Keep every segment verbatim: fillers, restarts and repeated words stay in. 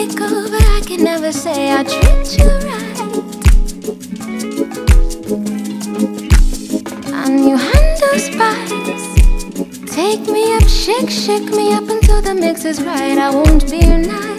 take over, I can never say I treat you right. And you handle spice. Take me up, shake, shake me up until the mix is right. I won't be nice.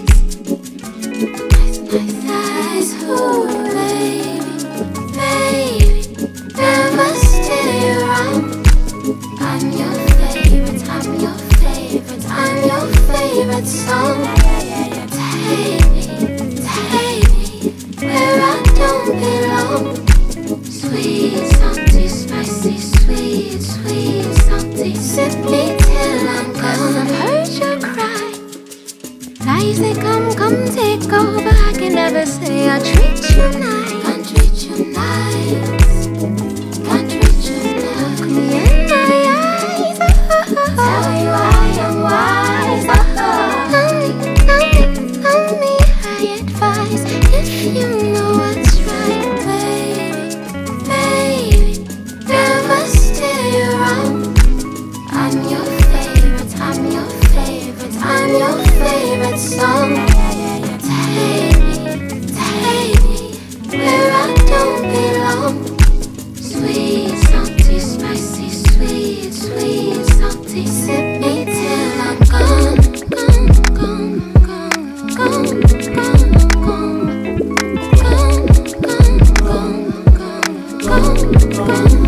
Nice, nice, nice, ooh, baby, baby, never stay around. I'm your favorite, I'm your favorite, I'm your favorite song. Take me, take me where I don't belong. Sweet, salty, spicy, sweet, sweet, salty. Sip me till I'm gone. I've heard you cry. Lies they come, come take over. I can never say I treat you nice. Can't treat you nice. Can't treat you nice. Look me in my eyes. Tell you I am wise. Tell me, tell me, tell me I advise. If you know what's right, baby, baby, never stay around. I'm your favorite, I'm your favorite, I'm your favorite song. Take me, take me where I don't belong. Sweet, salty, spicy, sweet, sweet, salty. Sip me till I'm gone, gone, gone, gone, gone, gone, gone, gone, gone, gone, gone, gone,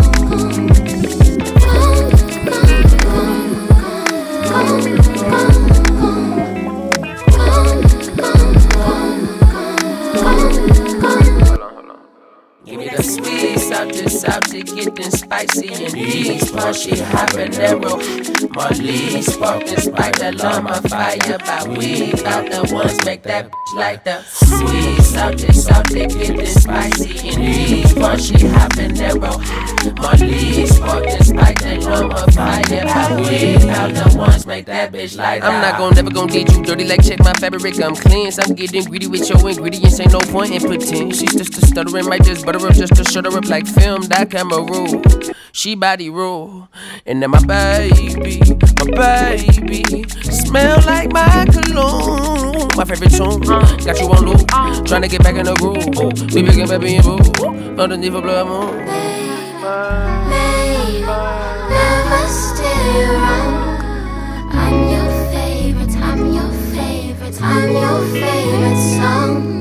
Give me the sweet, salty, salty, getting spicy and deep. Punchy, habanero, Marley, sparking, spike the llama, fire by weed. Out the ones make that bitch like the sweet, salty, salty, getting spicy and deep. Punchy, habanero, Marley, sparking, spike the llama, fire by weed. Out the ones make that bitch like that. I'm not gon' never gon' get you dirty like check my fabric, I'm clean. I'm getting greedy with your ingredients, ain't no point in pretend. She's just a stuttering, might just butter up just to shut her up like film, that camera rule. She body rule. And then my baby, my baby, smell like my cologne. My favorite tune, got you on loop, tryna get back in the groove. We begin baby and boo, underneath a blood moon. Babe, never stay around. I'm your favorite, I'm your favorite, I'm your favorite song.